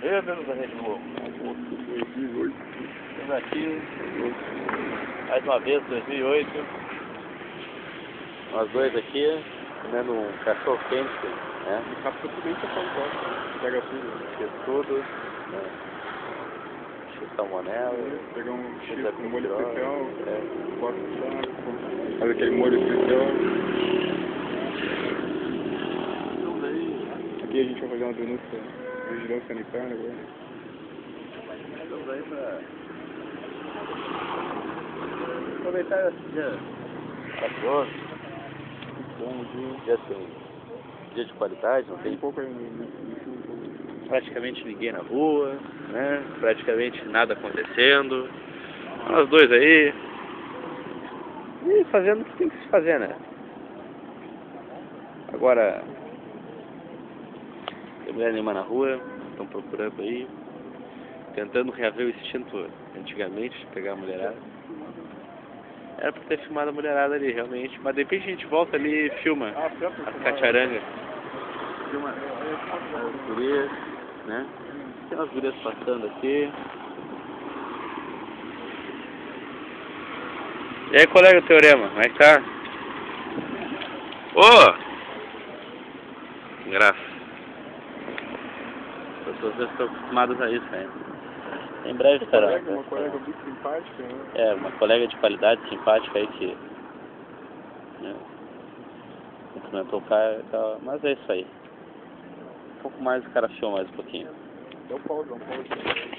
Meu Deus da Rede Globo. Estamos aqui, mais uma vez, 2008. Nós dois aqui, comendo um cachorro quente, né? O café também tá falando, pega tudo. Fiz tudo, né? Salmonela, Pegar um fiz X com molho especial, é. bota no saco, faz aquele molho especial. Aqui a gente vai fazer uma denúncia de vigilância sanitária agora. Estamos aí para aproveitar esse dia maravilhoso. Bom dia. Dia assim, dia de qualidade, não tem Um pouco aí no praticamente ninguém na rua, né? Praticamente nada acontecendo. Nós dois aí. E fazendo o que tem que se fazer, né? Agora, tem mulher nenhuma na rua, estão procurando aí, tentando reaver o instinto antigamente de pegar a mulherada. Era pra ter filmado a mulherada ali, realmente. Mas de repente a gente volta ali e filma as cacharangas. Filma as gurias, né? Tem umas gurias passando aqui. E aí, colega Teorema, como é que tá? Ô! Graça. As pessoas já estão acostumadas a isso, né? Em breve estará. Uma colega muito simpática, né? É, uma colega de qualidade, simpática aí que... né, cumprimentou o cara e tal, mas é isso aí. Um pouco mais o cara filma mais um pouquinho. Dá um pause.